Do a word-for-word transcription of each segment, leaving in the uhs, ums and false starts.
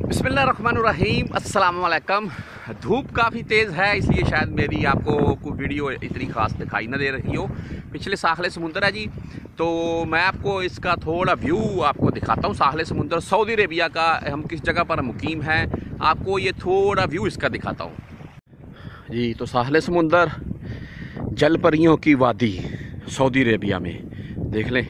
बिस्मिल्लाहिर्रहमानिर्रहीम, अस्सलाम वालेकुम। धूप काफ़ी तेज़ है, इसलिए शायद मेरी आपको कोई वीडियो इतनी ख़ास दिखाई ना दे रही हो। पिछले साहिल समुंदर है जी, तो मैं आपको इसका थोड़ा व्यू आपको दिखाता हूँ। साहिल समुंदर सऊदी अरेबिया का, हम किस जगह पर मुकीम हैं, आपको ये थोड़ा व्यू इसका दिखाता हूँ जी। तो साहिल समुंदर, जल परियों की वादी, सऊदी अरेबिया में देख लें।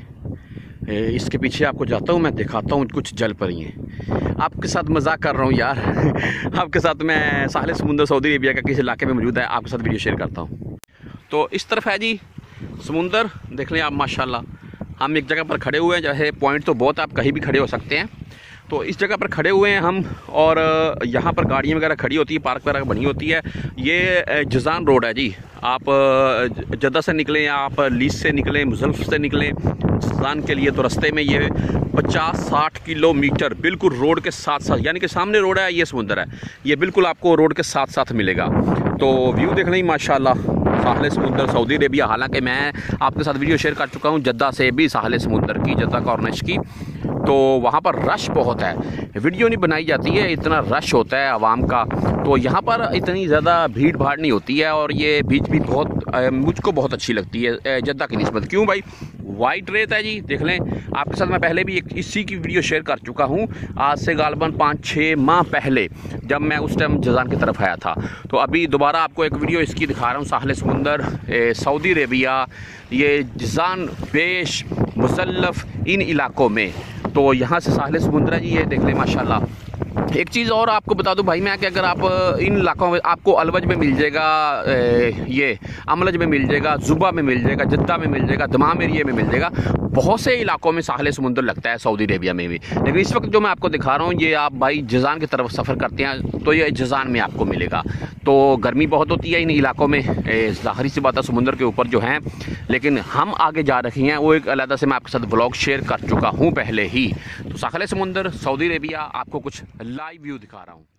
इसके पीछे आपको जाता हूँ, मैं दिखाता हूँ कुछ जल परियाँ। आपके साथ मजाक कर रहा हूँ यार आपके साथ मैं साहिल समुंदर सऊदी अरेबिया का किस इलाके में मौजूद है, आपके साथ वीडियो शेयर करता हूँ। तो इस तरफ है जी समुंदर, देख लें आप माशाल्लाह। हम एक जगह पर खड़े हुए हैं, जैसे पॉइंट तो बहुत, आप कहीं भी खड़े हो सकते हैं। तो इस जगह पर खड़े हुए हैं हम, और यहाँ पर गाड़ियाँ वगैरह खड़ी होती है, पार्क वगैरह बनी होती है। ये जज़ान रोड है जी। आप जद्दा से निकलें या आप लीस से निकलें, मुज़ल्फ से निकलें जज़ान के लिए, तो रास्ते में ये पचास साठ किलोमीटर बिल्कुल रोड के साथ साथ, यानी कि सामने रोड है, ये समुंदर है, ये बिल्कुल आपको रोड के साथ साथ मिलेगा। तो व्यू देख लें माशाल्लाह, साहिल समुंदर सऊदी अरेबिया। हालांकि मैं आपके साथ वीडियो शेयर कर चुका हूँ जद्दा से भी साहिल समुंदर की, जद्दा कॉर्निश की। तो वहाँ पर रश बहुत है, वीडियो नहीं बनाई जाती है, इतना रश होता है आवाम का। तो यहाँ पर इतनी ज़्यादा भीड़ भाड़ नहीं होती है, और ये बीच भी बहुत मुझको बहुत अच्छी लगती है जद्दा की निस्बत। क्यों भाई? वाइट रेत है जी, देख लें। आपके साथ मैं पहले भी एक इसी की वीडियो शेयर कर चुका हूँ, आज से गालबन पाँच छः माह पहले, जब मैं उस टाइम जज़ान की तरफ आया था। तो अभी दोबारा आपको एक वीडियो इसकी दिखा रहा हूँ, साहिल समुंदर सऊदी अरेबिया, ये जज़ान, बेश, मुज़ल्लफ़, इन इलाकों में। तो यहाँ से साहिल समुंदर है जी, ये देख लें माशाल्लाह। एक चीज़ और आपको बता दूं भाई मैं, कि अगर आप इन इलाकों में, आपको अलवज में मिल जाएगा, ये अमलज में मिल जाएगा, जुबा में मिल जाएगा, जद्दा में मिल जाएगा, दमाम एरिया में मिल जाएगा, बहुत से इलाकों में साहिल समुंदर लगता है सऊदी अरेबिया में भी। लेकिन इस वक्त जो मैं आपको दिखा रहा हूँ, ये आप भाई जज़ान की तरफ सफ़र करते हैं तो ये जज़ान में आपको मिलेगा। तो गर्मी बहुत होती है इन इलाकों में, ज़ाहिर सी बात है समुंदर के ऊपर जो हैं, लेकिन हम आगे जा रहे हैं, वो एक अलग से मैं आपके साथ ब्लॉग शेयर कर चुका हूँ पहले ही। तो साहिल समुंदर सऊदी अरेबिया, आपको कुछ लाइव व्यू दिखा रहा हूँ।